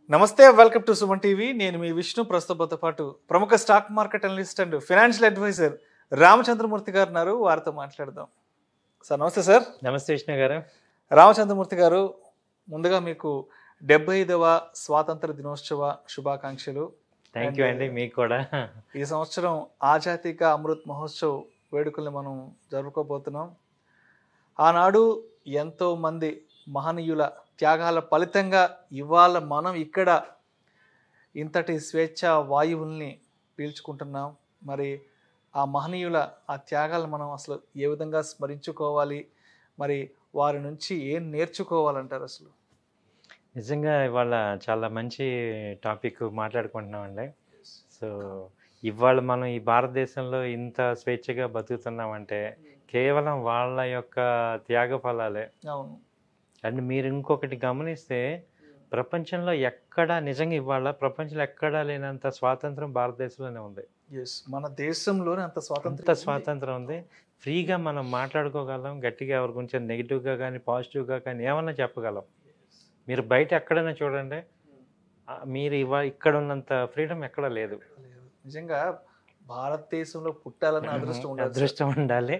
నమస్తే, welcome to Suman TV. నేను మీ విష్ణు. ప్రస్తుతంతో పాటు ప్రముఖ stock market analyst and financial adviser Ramachandramurthy garu ఉన్నారు. వారితో మాట్లాడదాం. సార్ నమస్తే. సార్ నమస్తే విష్ణు గారు. రామచంద్రమూర్తి గారు, ముందుగా మీకు 75వ స్వాతంత్ర దినోత్సవ శుభాకాంక్షలు. థ్యాంక్ యూ అండి, మీకు కూడా. ఈ సంవత్సరం ఆజాదీ కా అమృత్ మహోత్సవ్ వేడుకల్ని మనం జరుపుకోబోతున్నాం. ఆనాడు ఎంతో మంది మహనీయుల త్యాగాల ఫలితంగా ఇవాళ మనం ఇక్కడ ఇంతటి స్వేచ్ఛ వాయువుల్ని పీల్చుకుంటున్నాం. మరి ఆ మహనీయుల ఆ త్యాగాలను మనం అసలు ఏ విధంగా స్మరించుకోవాలి, మరి వారి నుంచి ఏం నేర్చుకోవాలంటారు? అసలు నిజంగా ఇవాళ చాలా మంచి టాపిక్ మాట్లాడుకుంటున్నామండి. సో ఇవాళ మనం ఈ భారతదేశంలో ఇంత స్వేచ్ఛగా బతుకుతున్నామంటే కేవలం వాళ్ళ యొక్క త్యాగ ఫలాలే. అవును. అండ్ మీరు ఇంకొకటి గమనిస్తే, ప్రపంచంలో ఎక్కడా నిజంగా ఇవాళ ప్రపంచంలో ఎక్కడా లేనంత స్వాతంత్రం భారతదేశంలోనే ఉంది. మన దేశంలోనే అంత స్వాతంత్రం ఉంది. ఫ్రీగా మనం మాట్లాడుకోగలం, గట్టిగా ఎవరి గురించి నెగిటివ్గా కానీ పాజిటివ్గా కానీ ఏమన్నా చెప్పగలం. మీరు బయట ఎక్కడైనా చూడండి, మీరు ఇక్కడ ఉన్నంత ఫ్రీడమ్ ఎక్కడా లేదు. నిజంగా భారతదేశంలో పుట్టాలన్న అదృష్టం ఉండాలి.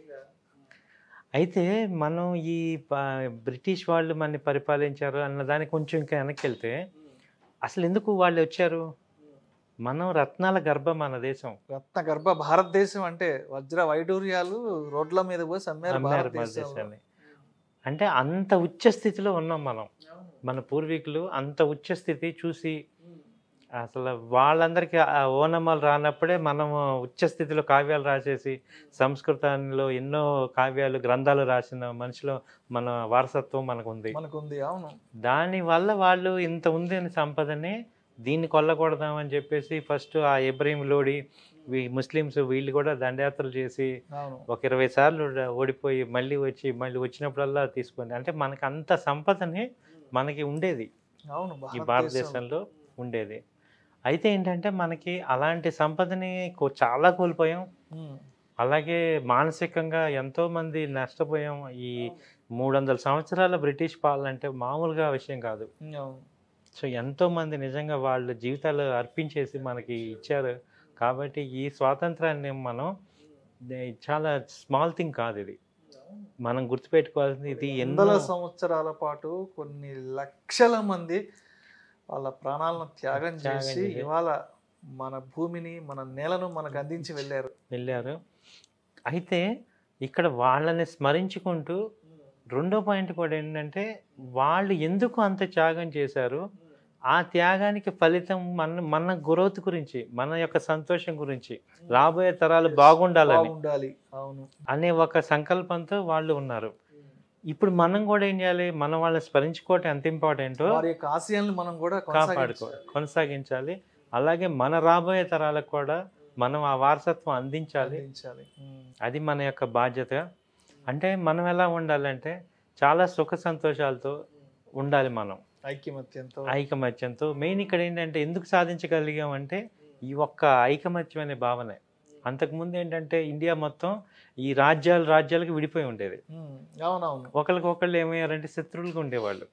అయితే మనం ఈ బ్రిటిష్ వాళ్ళు మనని పరిపాలించారు అన్నదానికి కొంచెం ఇంకా వెనక్కి వెళ్తే, అసలు ఎందుకు వాళ్ళు వచ్చారు? మనం రత్నాల గర్భ మన దేశం, రత్న గర్భ భారతదేశం. అంటే వజ్ర వైడూర్యాలు రోడ్ల మీద పోసి అమ్మారు భారతదేశాన్ని. అంటే అంత ఉచ్చ స్థితిలో ఉన్నాం మనం. మన పూర్వీకులు అంత ఉచ్చ స్థితి చూసి, అసలు వాళ్ళందరికీ ఓనమాలు రానప్పుడే మనం ఉచ్చ స్థితిలో కావ్యాలు రాసేసి, సంస్కృతంలో ఎన్నో కావ్యాలు గ్రంథాలు రాసిన మనిషిలో మన వారసత్వం మనకుంది. అవును. దానివల్ల వాళ్ళు ఇంత ఉంది అని సంపదని దీన్ని కొల్లకూడదామని చెప్పేసి ఫస్ట్ ఆ ఇబ్రహీం లోడి ముస్లిమ్స్ వీళ్ళు కూడా దండయాత్రలు చేసి ఒక 20 సార్లు ఓడిపోయి మళ్ళీ వచ్చినప్పుడల్లా తీసుకొని, అంటే మనకి అంత సంపదని మనకి ఉండేది. అవును, ఈ భారతదేశంలో ఉండేది. అయితే ఏంటంటే మనకి అలాంటి సంపదని చాలా కోల్పోయాం. అలాగే మానసికంగా ఎంతోమంది నష్టపోయాం. ఈ 300 సంవత్సరాల బ్రిటిష్ పాలన అంటే మామూలుగా విషయం కాదు. సో ఎంతోమంది నిజంగా వాళ్ళ జీవితాలు అర్పించేసి మనకి ఇచ్చారు. కాబట్టి ఈ స్వాతంత్రాన్ని మనం చాలా స్మాల్ థింగ్ కాదు, ఇది మనం గుర్తుపెట్టుకోవాల్సింది. ఇది 100 సంవత్సరాల పాటు కొన్ని లక్షల మంది వాళ్ళ ప్రాణాలను త్యాగం చేసి ఇవాళ మన భూమిని, మన నేలను మనకు అందించి వెళ్ళారు. అయితే ఇక్కడ వాళ్ళని స్మరించుకుంటూ రెండో పాయింట్ కూడా ఏంటంటే, వాళ్ళు ఎందుకు అంత త్యాగం చేశారు, ఆ త్యాగానికి ఫలితం మన గ్రోత్ గురించి, మన యొక్క సంతోషం గురించి, రాబోయే తరాలు బాగుండాలి అనే ఒక సంకల్పంతో వాళ్ళు ఉన్నారు. ఇప్పుడు మనం కూడా ఏం చేయాలి, మనం వాళ్ళని స్మరించుకోవటం ఎంత ఇంపార్టెంటో మనం కూడా కొనసాగించాలి. అలాగే మన రాబోయే తరాలకు కూడా మనం ఆ వారసత్వం అందించాలి. అది మన యొక్క బాధ్యత. అంటే మనం ఎలా ఉండాలంటే చాలా సుఖ సంతోషాలతో ఉండాలి. మనం ఐకమత్యంతో మెయిన్ ఇక్కడ ఏంటంటే ఎందుకు సాధించగలిగామంటే ఈ ఒక్క ఐకమత్యం అనే భావనే. అంతకుముందు ఏంటంటే ఇండియా మొత్తం ఈ రాజ్యాలకు విడిపోయి ఉండేది. ఒకరికొకళ్ళు ఏమయ్యారంటే శత్రువులుగా ఉండేవాళ్ళు.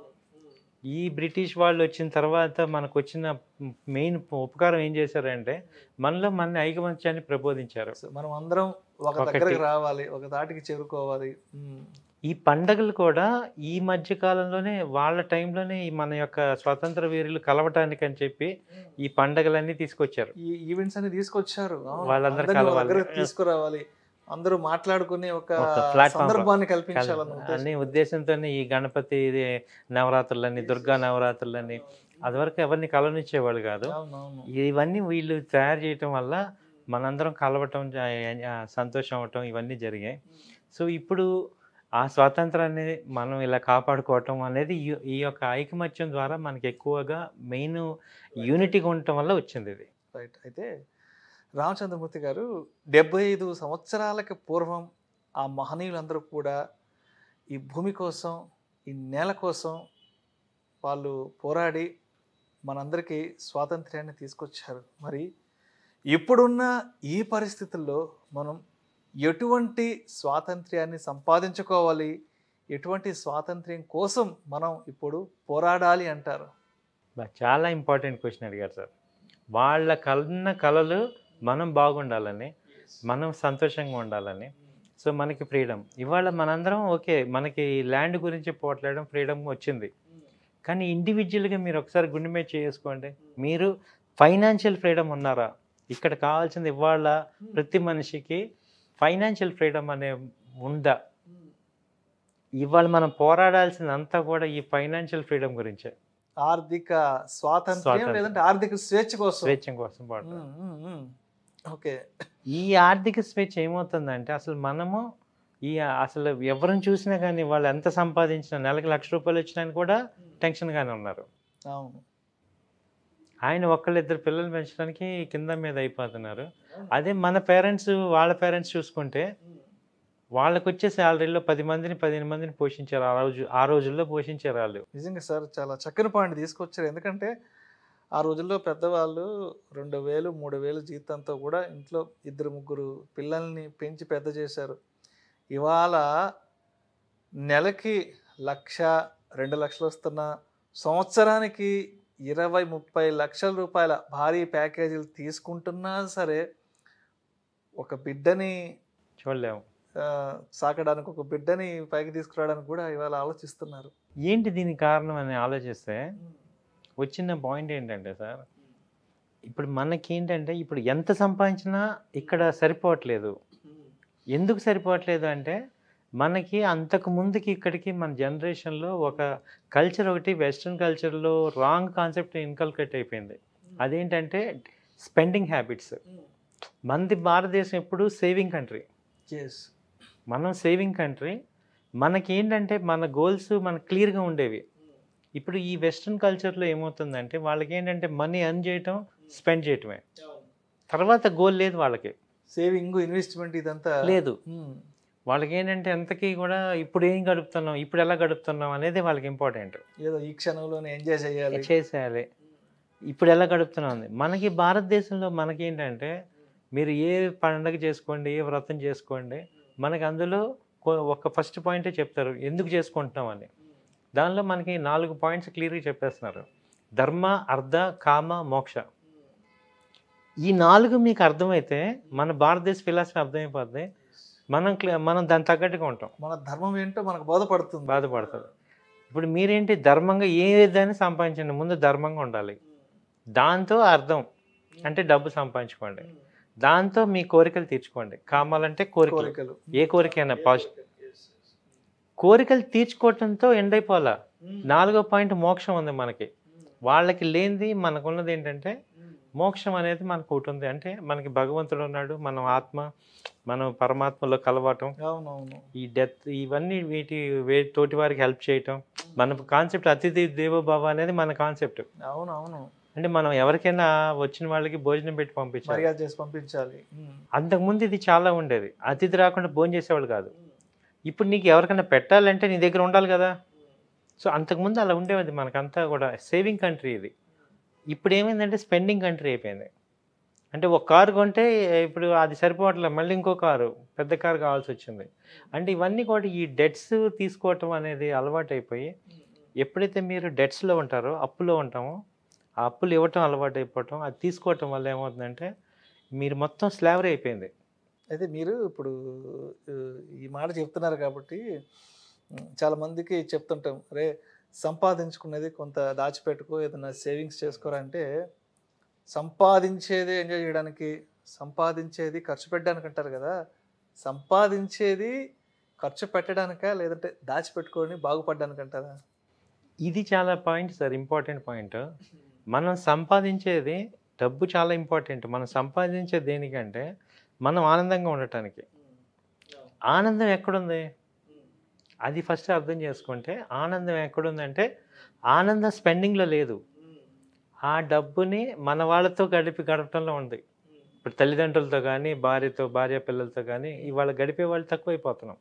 ఈ బ్రిటిష్ వాళ్ళు వచ్చిన తర్వాత మనకు వచ్చిన మెయిన్ ఉపకారం ఏం చేశారంటే మనలో మన ఐకమత్యాన్ని ప్రబోధించారు. మనం అందరం ఒక దగ్గరికి రావాలి, ఒక తాటికి చేరుకోవాలి. ఈ పండగలు కూడా ఈ మధ్య కాలంలోనే వాళ్ళ టైంలోనే మన యొక్క స్వాతంత్ర వీరులు కలవటానికి అని చెప్పి ఈ పండగలన్నీ తీసుకొచ్చారు. ఈ ఈవెంట్స్ అన్ని తీసుకొచ్చారు. వాళ్ళందరూ తీసుకురావాలి, అందరూ మాట్లాడుకునే ఒక సందర్భాన్ని కల్పించాలనే ఉద్దేశంతోనే ఈ గణపతి నవరాత్రులని, దుర్గా నవరాత్రులని అది వరకు ఎవరిని కలవనిచ్చేవాళ్ళు కాదు. ఇవన్నీ వీళ్ళు తయారు చేయటం వల్ల మనందరం కలవటం, సంతోషం అవటం ఇవన్నీ జరిగాయి. సో ఇప్పుడు ఆ స్వాతంత్రాన్ని మనం ఇలా కాపాడుకోవటం అనేది ఈ యొక్క ఐకమత్యం ద్వారా మనకి ఎక్కువగా మెయిన్ యూనిటీగా ఉండటం వల్ల వచ్చింది ఇది. రైట్. అయితే రామచంద్రమూర్తి గారు, 75 సంవత్సరాలకి పూర్వం ఆ మహనీయులందరూ కూడా ఈ భూమి కోసం, ఈ నేల కోసం వాళ్ళు పోరాడి మనందరికీ స్వాతంత్ర్యాన్ని తీసుకొచ్చారు. మరి ఇప్పుడున్న ఈ పరిస్థితుల్లో మనం ఎటువంటి స్వాతంత్ర్యాన్ని సంపాదించుకోవాలి, ఎటువంటి స్వాతంత్ర్యం కోసం మనం ఇప్పుడు పోరాడాలి అంటారు? చాలా ఇంపార్టెంట్ క్వశ్చన్ అడిగారు సార్. వాళ్ళ కన్న కలలు మనం బాగుండాలని, మనం సంతోషంగా ఉండాలని. సో మనకి ఫ్రీడమ్ ఇవాళ మనందరం ఓకే, మనకి ల్యాండ్ గురించి పోట్లాడడం ఫ్రీడమ్ వచ్చింది. కానీ ఇండివిజువల్గా మీరు ఒకసారి గుండె మీద చేసుకోండి, మీరు ఫైనాన్షియల్ ఫ్రీడమ్ ఉన్నారా? ఇక్కడ కావాల్సింది ఇవాళ ప్రతి మనిషికి ఫైనాన్షియల్ ఫ్రీడమ్ అనే ఉందా? ఇవాళ మనం పోరాడాల్సిందంతా కూడా ఈ ఫైనాన్షియల్ ఫ్రీడమ్ గురించే. ఆర్థిక స్వాతంత్ర్యం లేదంటే ఆర్థిక స్వేచ్ఛ కోసం ఓకే. ఈ ఆర్థిక స్వేచ్ఛ ఏమవుతుందంటే అసలు మనము అసలు ఎవరిని చూసినా కానీ వాళ్ళు ఎంత సంపాదించినా నెలకు ₹1,00,000 వచ్చినా కూడా టెన్షన్గానే ఉన్నారు. అవును. ఆయన ఒకళ్ళిద్దరు పిల్లలు పెంచడానికి కింద మీద అయిపోతున్నారు. అదే మన పేరెంట్స్ వాళ్ళ పేరెంట్స్ చూసుకుంటే వాళ్ళకి వచ్చే శాలరీలో 15 మందిని పోషించారు. ఆ రోజుల్లో పోషించారు వాళ్ళు. నిజంగా సార్ చాలా చక్కని పాయింట్ తీసుకొచ్చారు. ఎందుకంటే ఆ రోజుల్లో పెద్దవాళ్ళు 2,000, 3,000 జీతంతో కూడా ఇంట్లో 2-3 పిల్లల్ని పెంచి పెద్ద చేశారు. ఇవాళ నెలకి 1,00,000, 2,00,000 వస్తున్న సంవత్సరానికి 20-30 లక్షల రూపాయల భారీ ప్యాకేజీలు తీసుకుంటున్నా సరే ఒక బిడ్డని చూడలేము, సాకడానికి, ఒక బిడ్డని పైకి తీసుకురావడానికి కూడా ఇవాళ ఆలోచిస్తున్నారు. ఏంటి దీనికి కారణం అని ఆలోచిస్తే వచ్చిన పాయింట్ ఏంటంటే సార్, ఇప్పుడు మనకేంటంటే ఇప్పుడు ఎంత సంపాదించినా ఇక్కడ సరిపోవట్లేదు. ఎందుకు సరిపోవట్లేదు అంటే మనకి అంతకు ముందుకి ఇక్కడికి మన జనరేషన్లో ఒక కల్చర్ ఒకటి వెస్ట్రన్ కల్చర్లో రాంగ్ కాన్సెప్ట్ ఇన్కల్కేట్ అయిపోయింది. అదేంటంటే స్పెండింగ్ హ్యాబిట్స్. మనది భారతదేశం ఎప్పుడు సేవింగ్ కంట్రీ. మనం సేవింగ్ కంట్రీ. మనకేంటంటే మన గోల్స్ మనకు క్లియర్గా ఉండేవి. ఇప్పుడు ఈ వెస్ట్రన్ కల్చర్లో ఏమవుతుందంటే వాళ్ళకి ఏంటంటే మనీ ఎర్న్ చేయటం, స్పెండ్ చేయటమే, తర్వాత గోల్ లేదు వాళ్ళకి. సేవింగ్, ఇన్వెస్ట్మెంట్ ఇదంతా లేదు. వాళ్ళకి ఏంటంటే ఎంతకీ కూడా ఇప్పుడు ఏం గడుపుతున్నాం, ఇప్పుడు ఎలా గడుపుతున్నాం అనేది వాళ్ళకి ఇంపార్టెంట్. ఏదో ఈ క్షణంలోనే ఎంజాయ్ చేసేయాలి, ఇప్పుడు ఎలా గడుపుతున్నాం. మనకి భారతదేశంలో మనకేంటంటే మీరు ఏ పండుగ చేసుకోండి, ఏ వ్రతం చేసుకోండి, మనకి అందులో ఒక ఫస్ట్ పాయింటే చెప్తారు ఎందుకు చేసుకుంటున్నాం అని. దానిలో మనకి 4 పాయింట్స్ క్లియర్గా చెప్పేస్తున్నారు. ధర్మ, అర్థ, కామ, మోక్ష. ఈ 4 మీకు అర్థమైతే మన భారతదేశ ఫిలాసఫీ అర్థమైపోద్ది. మనం దాని తగ్గట్టుగా ఉంటాం. మన ధర్మం ఏంటో మనకు బాధపడుతుంది. ఇప్పుడు మీరేంటి ధర్మంగా ఏదైనా సంపాదించండి, ముందు ధర్మంగా ఉండాలి. దాంతో అర్థం అంటే డబ్బు సంపాదించుకోండి, దాంతో మీ కోరికలు తీర్చుకోండి. కామాలంటే కోరికలు, ఏ కోరికైనా పాజిటివ్. కోరికలు తీర్చుకోవటంతో ఎండ్ అయిపోవాలా. 4వ పాయింట్ మోక్షం ఉంది మనకి. వాళ్ళకి లేనిది మనకున్నది ఏంటంటే మోక్షం అనేది మనకు ఒకటి ఉంది. అంటే మనకి భగవంతుడు ఉన్నాడు, మనం ఆత్మ, మనం పరమాత్మలో కలవటం, ఈ డెత్, ఇవన్నీ తోటి వారికి హెల్ప్ చేయటం. మన కాన్సెప్ట్ అతిథి దేవోభవ అనేది మన కాన్సెప్ట్. అవునవును. అంటే మనం ఎవరికైనా వచ్చిన వాళ్ళకి భోజనం పెట్టి పంపించాలి. అంతకుముందు ఇది చాలా ఉండేది. అతిథి రాకుండా భోజనం చేసేవాళ్ళు కాదు. ఇప్పుడు నీకు ఎవరికైనా పెట్టాలంటే నీ దగ్గర ఉండాలి కదా. సో అంతకుముందు అలా ఉండేది. మనకంతా కూడా సేవింగ్ కంట్రీ ఇది. ఇప్పుడు ఏమైందంటే స్పెండింగ్ కంట్రీ అయిపోయింది. అంటే ఒక కారు కొంటే ఇప్పుడు అది సరిపోవట్లేదు, మళ్ళీ ఇంకో కారు, పెద్ద కారు కావాల్సి వచ్చింది. అంటే ఇవన్నీ కూడా ఈ డెట్స్ తీసుకోవటం అనేది అలవాటు అయిపోయి, ఎప్పుడైతే మీరు డెట్స్లో ఉంటారో, అప్పులో ఉంటామో, ఆ అప్పులు ఇవ్వటం అలవాటు అయిపోవటం, అది తీసుకోవటం వల్ల ఏమవుతుందంటే మీరు మొత్తం స్లావరీ అయిపోయింది. అయితే మీరు ఇప్పుడు ఈ మాట చెప్తున్నారు కాబట్టి చాలామందికి చెప్తుంటాం, రే సంపాదించుకునేది కొంత దాచిపెట్టుకో, ఏదైనా సేవింగ్స్ చేసుకోరా అంటే, సంపాదించేది ఎంజాయ్ చేయడానికి, సంపాదించేది ఖర్చు పెట్టడానికి అంటారు కదా. సంపాదించేది ఖర్చు పెట్టడానికా లేదంటే దాచిపెట్టుకొని బాగుపడడానికి అంటారా? ఇది చాలా పాయింట్ సార్, ఇంపార్టెంట్ పాయింట్. మనం సంపాదించేది డబ్బు చాలా ఇంపార్టెంట్. మనం సంపాదించేది దేనికంటే మనం ఆనందంగా ఉండటానికి. ఆనందం ఎక్కడుంది అది ఫస్ట్ అర్థం చేసుకుంటే, ఆనందం ఎక్కడుందంటే ఆనందం స్పెండింగ్లో లేదు. ఆ డబ్బుని మన వాళ్ళతో గడపటంలో ఉంది. ఇప్పుడు తల్లిదండ్రులతో కానీ, భార్య పిల్లలతో కానీ ఇవాళ గడిపే వాళ్ళు తక్కువైపోతున్నాం.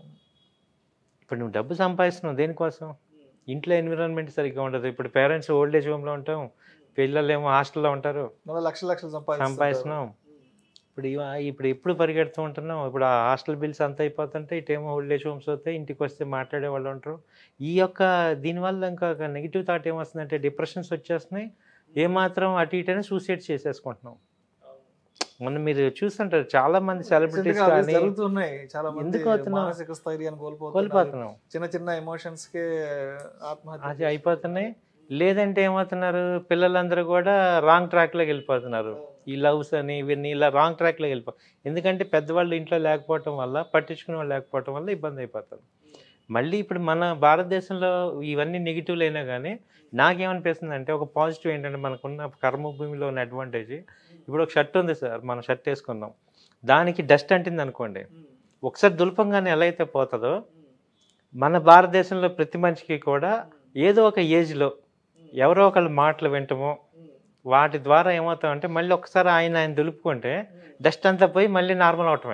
ఇప్పుడు నువ్వు డబ్బు సంపాదిస్తున్నావు దేనికోసం? ఇంట్లో ఎన్విరాన్మెంట్ సరిగ్గా ఉండదు. ఇప్పుడు పేరెంట్స్ ఓల్డేజ్ హోమ్లో ఉంటాం, పిల్లలు ఏమో హాస్టల్లో ఉంటారు, లక్షలు సంపాదిస్తున్నాం. ఇప్పుడు ఎప్పుడు పరిగెడుతూ ఉంటున్నాం. ఇప్పుడు ఆ హాస్టల్ బిల్స్ అంత అయిపోతుంటే ఇటేమో ఓల్డ్ ఏజ్ హోమ్స్ అవుతాయి. ఇంటికి వస్తే మాట్లాడే వాళ్ళు ఉంటారు. ఈ యొక్క దీనివల్ల ఇంకా నెగిటివ్ థాట్ ఏమొస్తుందంటే డిప్రెషన్స్ వచ్చేస్తున్నాయి. ఏమాత్రం అటు ఇటైనా సూసైడ్ చేసేసుకుంటున్నాం. మొన్న మీరు చూస్తుంటారు చాలా మంది సెలబ్రిటీస్ కానీ జరుగుతున్నాయి. చాలా మంది ఎందుకు అవుతున్నాం మానసిక స్థైర్యాన్ని కోల్పోతున్నాం. చిన్న చిన్న ఎమోషన్స్ కి ఆత్మహత్య అది అయిపోతున్నాయి. లేదంటే ఏమవుతున్నారు, పిల్లలందరూ కూడా రాంగ్ ట్రాక్లోకి వెళ్ళిపోతున్నారు. ఈ లవ్స్ అని ఇవన్నీ ఇలా రాంగ్ ట్రాక్లోకి ఎందుకంటే పెద్దవాళ్ళు ఇంట్లో లేకపోవటం వల్ల, పట్టించుకునే వాళ్ళు లేకపోవటం వల్ల ఇబ్బంది అయిపోతారు. మళ్ళీ ఇప్పుడు మన భారతదేశంలో ఇవన్నీ నెగిటివ్లు అయినా కానీ నాకేమనిపిస్తుంది అంటే ఒక పాజిటివ్ ఏంటంటే మనకున్న కర్మభూమిలో ఉన్న అడ్వాంటేజ్. ఇప్పుడు ఒక షర్ట్ ఉంది సార్, మనం షర్ట్ వేసుకున్నాం, దానికి డస్ట్ అంటింది అనుకోండి, ఒకసారి దులపంగానే ఎలా అయితే పోతుందో మన భారతదేశంలో ప్రతి మనిషికి కూడా ఏదో ఒక ఏజ్లో ఎవరో ఒకళ్ళ మాటలు వింటమో వాటి ద్వారా ఏమవుతామంటే మళ్ళీ ఒకసారి ఆయన దులుపుకుంటే డస్ట్ అంతా పోయి మళ్ళీ నార్మల్ అవటమే.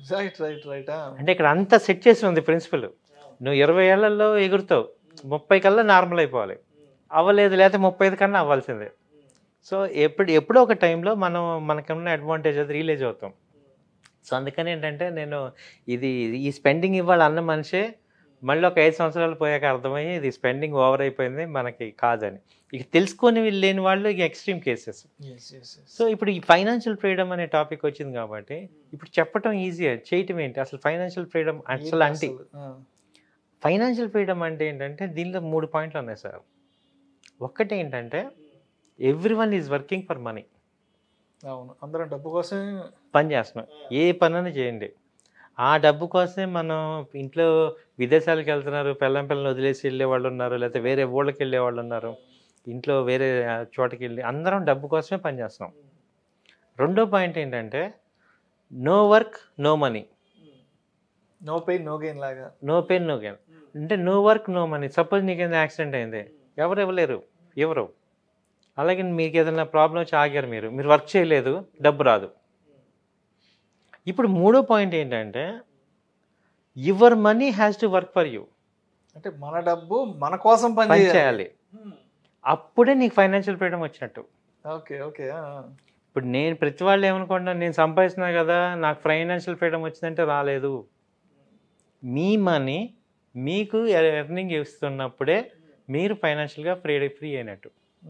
అంటే ఇక్కడ అంతా సెట్ చేసి ఉంది ప్రిన్సిపల్. నువ్వు 20 ఏళ్లలో ఎగురుతావు, 30 కల్లా నార్మల్ అయిపోవాలి. అవ్వలేదు, లేకపోతే 35 కన్నా అవ్వాల్సిందే. సో ఎప్పుడో ఒక టైంలో మనకున్న అడ్వాంటేజ్ అది రియలైజ్ అవుతాం. సో అందుకని ఏంటంటే నేను ఈ స్పెండింగ్ ఇవ్వాలి అన్న మనిషే మళ్ళీ ఒక 5 సంవత్సరాలు పోయాక అర్థమయ్యి ఇది స్పెండింగ్ ఓవర్ అయిపోయింది మనకి కాదని. ఇక తెలుసుకొని లేని వాళ్ళు ఇక ఎక్స్ట్రీమ్ కేసెస్. సో ఇప్పుడు ఈ ఫైనాన్షియల్ ఫ్రీడమ్ అనే టాపిక్ వచ్చింది కాబట్టి ఇప్పుడు చెప్పటం ఈజీ, చేయటం ఏంటి అసలు ఫైనాన్షియల్ ఫ్రీడమ్ అసలు అంటే ఫైనాన్షియల్ ఫ్రీడమ్ అంటే ఏంటంటే దీనిలో 3 పాయింట్లు ఉన్నాయి సార్. ఒక్కటి ఏంటంటే everyone is working for money. అవును, అందరం డబ్బు కోసం పని చేస్తున్నాం. ఏ పనైనా చేయండి, ఆ డబ్బు కోసమే మనం ఇంట్లో విదేశాలకు వెళ్తున్నారు, పిల్లల్ని వదిలేసి వెళ్ళే వాళ్ళు ఉన్నారు, లేకపోతే వేరే ఊళ్ళకి వెళ్ళే వాళ్ళు ఉన్నారు, ఇంట్లో వేరే చోటకి వెళ్ళి అందరం డబ్బు కోసమే పనిచేస్తున్నాం. రెండో పాయింట్ ఏంటంటే no work no money, no pain no gain లాగా. నో పెయిన్ నో గెయిన్ అంటే no work no money. Suppose నీకు ఏదైనా యాక్సిడెంట్ అయింది, ఎవరు ఇవ్వలేరు, ఎవరు. అలాగే మీకు ఏదైనా ప్రాబ్లం వచ్చి ఆగారు, మీరు వర్క్ చేయలేదు, డబ్బు రాదు. ఇప్పుడు మూడో పాయింట్ ఏంటంటే your money has to work for you. అంటే మన డబ్బు మన కోసం పని చేయాలి, అప్పుడే నీకు ఫైనాన్షియల్ ఫ్రీడమ్ వచ్చినట్టు. Okay okay. ఇప్పుడు నేను ప్రతి వాళ్ళు ఏమనుకుంటున్నాను, నేను సంపాదిస్తున్నా కదా నాకు ఫైనాన్షియల్ ఫ్రీడమ్ వచ్చిందంటే రాలేదు. మీ మనీ మీకు ఎర్నింగ్ ఇస్తున్నప్పుడే మీరు ఫైనాన్షియల్గా ఫ్రీ అయినట్టు.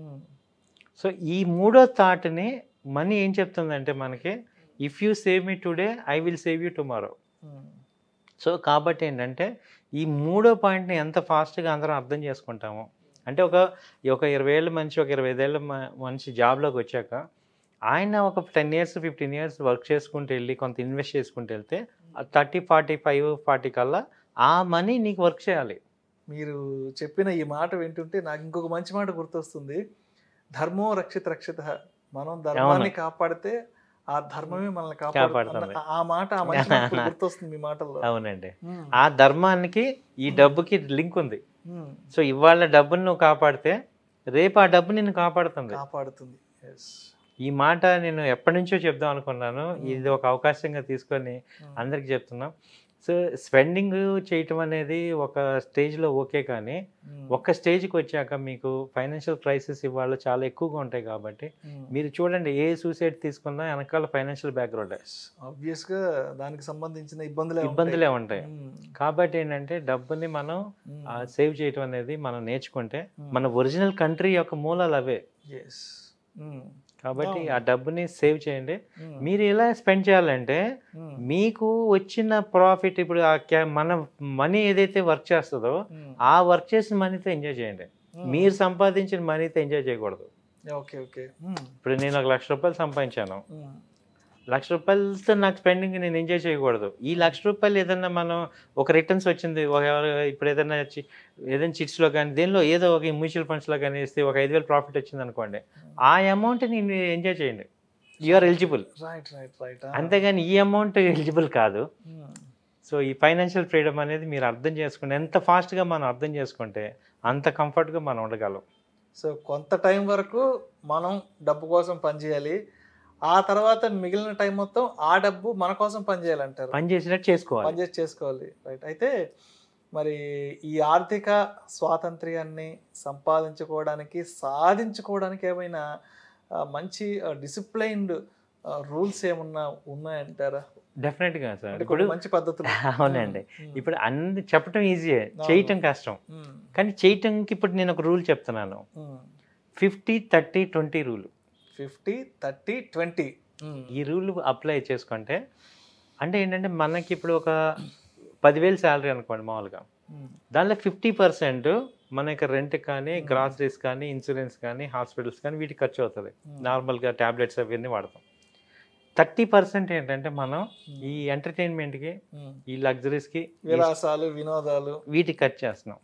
సో ఈ మూడో థాట్ని మనీ ఏం చెప్తుందంటే మనకి, if you save me today I will save you tomorrow. So కాబట్టి ఏంటంటే ఈ మూడో పాయింట్ని ఎంత ఫాస్ట్గా అందరం అర్థం చేసుకుంటాము అంటే ఒక 20 ఏళ్ళ మనిషి, ఒక 25 ఏళ్ళ మనిషి జాబ్లోకి వచ్చాక ఆయన ఒక 10 years 15 years వర్క్ చేసుకుంటూ వెళ్ళి కొంత ఇన్వెస్ట్ చేసుకుంటూ వెళ్తే 30 45 40 కల్లా ఆ మనీ నీకు వర్క్ చేయాలి. మీరు చెప్పిన ఈ మాట వింటుంటే నాకు ఇంకొక మంచి మాట గుర్తొస్తుంది, ధర్మో రక్షిత రక్షిత. మనం ధర్మాన్ని కాపాడితే ఆ ధర్మమే మనల్ని కాపాడుతుంది. ఆ మాట ఆ మంచి మాట గుర్తొస్తుంది మీ మాటల్లో. అవునండి, ఆ ధర్మానికి ఈ డబ్బుకి లింక్ ఉంది. సో ఇవాళ డబ్బుని నువ్వు కాపాడితే రేపు ఆ డబ్బు నిన్ను కాపాడుతుంది. ఈ మాట నేను ఎప్పటి నుంచో చెప్దాం అనుకున్నాను, ఇది ఒక అవకాశంగా తీసుకొని అందరికి చెప్తున్నాం. సో స్పెండింగ్ చేయటం అనేది ఒక స్టేజ్లో ఓకే, కానీ ఒక స్టేజ్కి వచ్చాక మీకు ఫైనాన్షియల్ క్రైసిస్ ఇవాళ చాలా ఎక్కువగా ఉంటాయి. కాబట్టి మీరు చూడండి, ఏ సూసైడ్ తీసుకున్నా వెనకాల ఫైనాన్షియల్ బ్యాక్గ్రౌండ్ ఆబ్వియస్గా దానికి సంబంధించిన ఇబ్బందులే ఉంటాయి. కాబట్టి ఏంటంటే డబ్బుని మనం సేవ్ చేయటం అనేది మనం నేర్చుకుంటే మన ఒరిజినల్ కంట్రీ యొక్క మూలాలు అవే. కాబట్టి ఆ డబ్బుని సేవ్ చేయండి. మీరు ఎలా స్పెండ్ చేయాలంటే మీకు వచ్చిన ప్రాఫిట్, ఇప్పుడు మన మనీ ఏదైతే వర్క్ చేస్తుందో ఆ వర్క్ చేసిన మనీతో ఎంజాయ్ చేయండి. మీరు సంపాదించిన మనీతో ఎంజాయ్ చేయకూడదు. ఇప్పుడు నేను 1 లక్ష రూపాయలు సంపాదించాను, 1 లక్ష రూపాయలతో నాకు స్పెండింగ్ నేను ఎంజాయ్ చేయకూడదు. ఈ 1 లక్ష రూపాయలు ఏదన్నా మనం ఒక రిటర్న్స్ వచ్చింది, ఇప్పుడు ఏదైనా చిట్స్లో కానీ దేనిలో ఏదో ఒక మ్యూచువల్ ఫండ్స్లో కానీ ఇస్తే ఒక 5,000 ప్రాఫిట్ వచ్చింది అనుకోండి, ఆ అమౌంట్ నేను ఎంజాయ్ చేయండి, యు ఆర్ ఎలిజిబుల్. అంతేగాని ఈ అమౌంట్ ఎలిజిబుల్ కాదు. సో ఈ ఫైనాన్షియల్ ఫ్రీడమ్ అనేది మీరు అర్థం చేసుకుంటే, ఎంత ఫాస్ట్గా మనం అర్థం చేసుకుంటే అంత కంఫర్ట్గా మనం ఉండగలం. సో కొంత టైం వరకు మనం డబ్బు కోసం పనిచేయాలి, ఆ తర్వాత మిగిలిన టైం మొత్తం ఆ డబ్బు మన కోసం పనిచేయాలంటారు. పనిచేసినట్టు చేసుకోవాలి. రైట్. అయితే మరి ఈ ఆర్థిక స్వాతంత్ర్యాన్ని సాధించుకోవడానికి ఏమైనా మంచి డిసిప్లైన్డ్ రూల్స్ ఏమన్నా ఉన్నాయంటారా? డెఫినెట్గా సార్. అంటే ఇప్పుడు మంచి పద్ధతులు. అవునండి. ఇప్పుడు అన్ని చెప్పటం ఈజీయే, చేయటం కష్టం. కానీ చేయటంకి ఇప్పుడు నేను ఒక రూల్ చెప్తున్నాను, 50-30-20 రూల్. 50-30-20 ఈ రూల్ అప్లై చేసుకుంటే అంటే ఏంటంటే మనకి ఇప్పుడు ఒక 10,000 శాలరీ అనుకోండి మామూలుగా, దానిలో 50% మనకి రెంట్ కానీ, గ్రాసరీస్ కానీ, ఇన్సూరెన్స్ కానీ, హాస్పిటల్స్ కానీ వీటికి ఖర్చు అవుతుంది. నార్మల్గా ట్యాబ్లెట్స్ అవన్నీ వాడతాం. 30% ఏంటంటే మనం ఈ ఎంటర్టైన్మెంట్కి, ఈ లగ్జరీస్కి, విలాసాలు, వినోదాలు వీటికి ఖర్చు చేస్తున్నాం.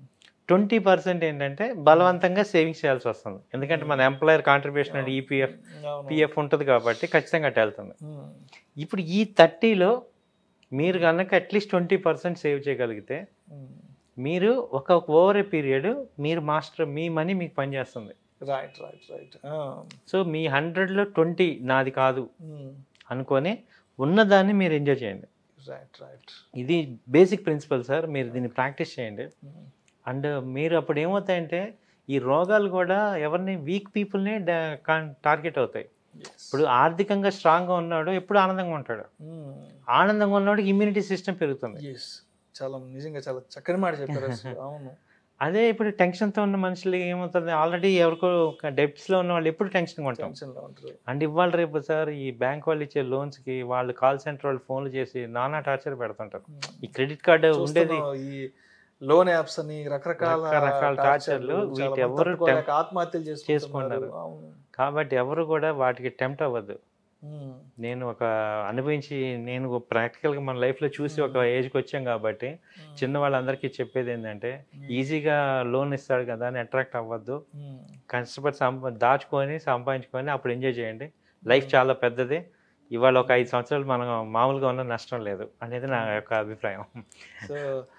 20% ఏంటంటే బలవంతంగా సేవింగ్స్ చేయాల్సి వస్తుంది. ఎందుకంటే మన ఎంప్లాయర్ కాంట్రిబ్యూషన్ అంటే ఈపీఎఫ్, పిఎఫ్ ఉంటుంది కాబట్టి ఖచ్చితంగా అటు వెళ్తుంది. ఇప్పుడు ఈ 30లో మీరు కనుక అట్లీస్ట్ 20% సేవ్ చేయగలిగితే మీరు ఒక ఓవర్ ఏ పీరియడ్ మీరు మాస్టర్, మీ మనీ మీకు పనిచేస్తుంది. Right right right. సో మీ 100లో 20 నాది కాదు అనుకొని ఉన్నదాన్ని మీరు ఎంజాయ్ చేయండి. Right right. ఇది బేసిక్ ప్రిన్సిపల్ సార్. మీరు దీన్ని ప్రాక్టీస్ చేయండి. అండ్ మీరు అప్పుడు ఏమవుతాయంటే ఈ రోగాలు కూడా ఎవరిని, వీక్ పీపుల్ని టార్గెట్ అవుతాయి. ఇప్పుడు ఆర్థికంగా స్ట్రాంగ్గా ఉన్నాడు ఎప్పుడు ఆనందంగా ఉంటాడు, ఆనందంగా ఉన్నవాడికి ఇమ్యూనిటీ సిస్టమ్ పెరుగుతుంది. చాలా నిజంగా చాలా చక్కని మాట చెప్పారు. అవును. అదే ఇప్పుడు టెన్షన్తో ఉన్న మనుషులు ఏమవుతుంది, ఆల్రెడీ ఎవరికో డెబ్ట్స్లో ఉన్న వాళ్ళు ఎప్పుడు టెన్షన్గా ఉంటాం. అండ్ ఇవాళ రేపు సార్ ఈ బ్యాంక్ వాళ్ళు ఇచ్చే లోన్స్కి వాళ్ళు కాల్ సెంటర్ వాళ్ళు ఫోన్లు చేసి నానా టార్చర్ పెడుతుంటారు. ఈ క్రెడిట్ కార్డు ఉండేది, ఈ లోన్ యాప్స్ అని రకరకాల టార్చర్లు, వీటి ఎవరు ఆత్మహత్యలు చేసుకున్నారు. కాబట్టి ఎవరు కూడా వాటికి టెంప్ట్ అవ్వద్దు. నేను ఒక అనుభవించి, నేను ప్రాక్టికల్గా మన లైఫ్లో చూసి ఒక ఏజ్కి వచ్చాం కాబట్టి చిన్న వాళ్ళందరికీ చెప్పేది ఏంటంటే ఈజీగా లోన్ ఇస్తాడు కదా అని అట్రాక్ట్ అవ్వద్దు. కష్టపడి దాచుకొని సంపాదించుకొని అప్పుడు ఎంజాయ్ చేయండి. లైఫ్ చాలా పెద్దది. ఇవాళ ఒక 5 సంవత్సరాలు మనం మామూలుగా ఉన్న నష్టం లేదు అనేది నా యొక్క అభిప్రాయం. సో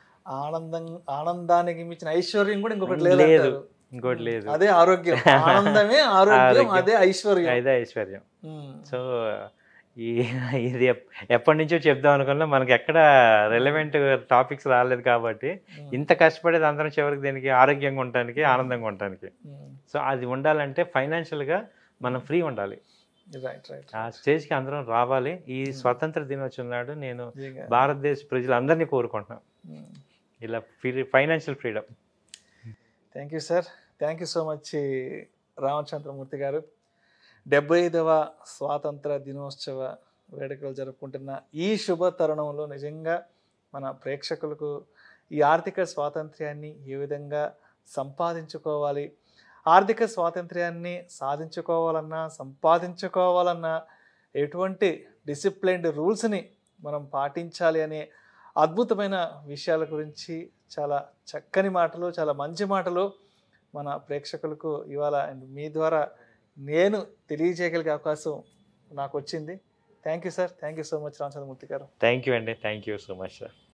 ఆనందానికి మించిన ఐశ్వర్యం కూడా ఇంకొకటి లేదు. ఇంకోటి లేదు. అదే ఆరోగ్యం. ఆనందమే ఆరోగ్యం, అదే ఐశ్వర్యం. అదే ఐశ్వర్యం. సో ఇది ఎప్పటి నుంచో చెప్దాం అనుకున్నా మనకి ఎక్కడ రెలవెంట్ టాపిక్స్ రాలేదు కాబట్టి ఇంత కష్టపడేది అందరం చివరికి దీనికి ఆరోగ్యంగా ఉండటానికి, ఆనందంగా ఉండటానికి. సో అది ఉండాలంటే ఫైనాన్షియల్గా మనం ఫ్రీ ఉండాలి. ఆ స్టేజ్కి అందరం రావాలి. ఈ స్వతంత్ర దినోత్సవం నాడు నేను భారతదేశ ప్రజలందరినీ కోరుకుంటున్నాను ఇలా financial freedom. Thank you sir. Thank you so much Ramachandramurthy garu. 75వ స్వాతంత్ర దినోత్సవ వేడుకలు జరుపుకుంటున్న ఈ శుభ తరుణంలో నిజంగా మన ప్రేక్షకులకు ఈ ఆర్థిక స్వాతంత్ర్యాన్ని ఏ విధంగా సంపాదించుకోవాలి, ఆర్థిక స్వాతంత్ర్యాన్ని సాధించుకోవాలన్నా, సంపాదించుకోవాలన్నా ఎటువంటి డిసిప్లైన్డ్ రూల్స్ని మనం పాటించాలి అనే అద్భుతమైన విషయాల గురించి చాలా చక్కని మాటలు, చాలా మంచి మాటలు మన ప్రేక్షకులకు ఇవాళ మీ ద్వారా నేను తెలియజేయగలిగే అవకాశం నాకు వచ్చింది. Thank you sir. Thank you so much Ramachandramurthy garu. Thank you అండి. Thank you so much sir.